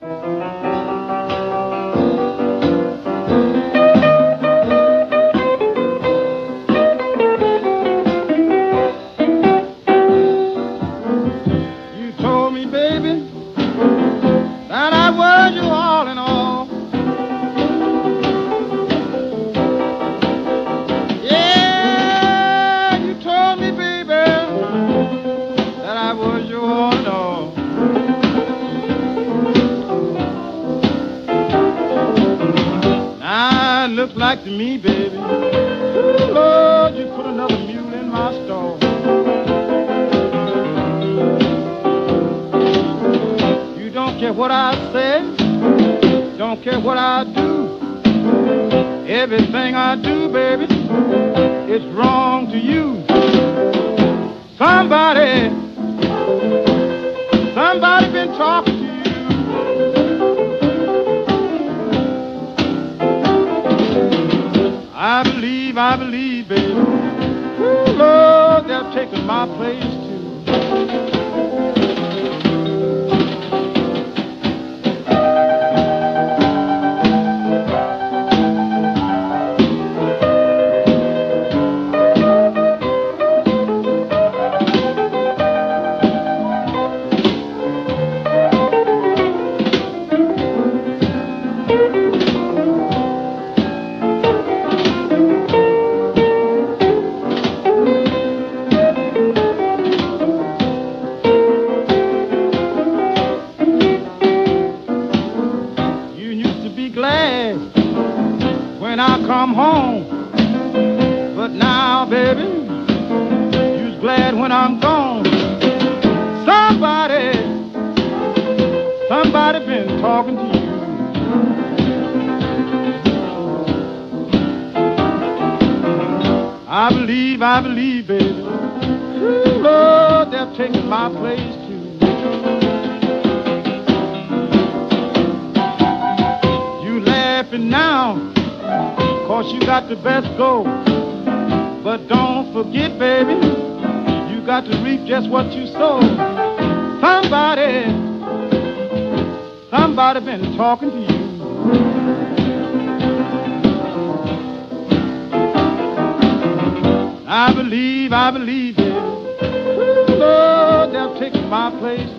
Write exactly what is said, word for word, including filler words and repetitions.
You told me, baby, that I was your all in all. Yeah, you told me, baby, that I was your all in all. Now it looks like to me, baby, ooh, Lord, you put another mule in my stall. You don't care what I say, don't care what I do. Everything I do, baby, it's wrong to you. Somebody, somebody been talking to you. I believe, I believe, baby, ooh, Lord, they're taking my place too. Glad when I come home, but now, baby, you's glad when I'm gone. Somebody, somebody been talking to you. I believe, I believe, baby, ooh, Lord, they're taking my place too. Now, cause you got the best go. But don't forget, baby, you got to reap just what you sow. Somebody, somebody been talking to you. I believe, I believe, baby, ooh, Lord, they're taking my place.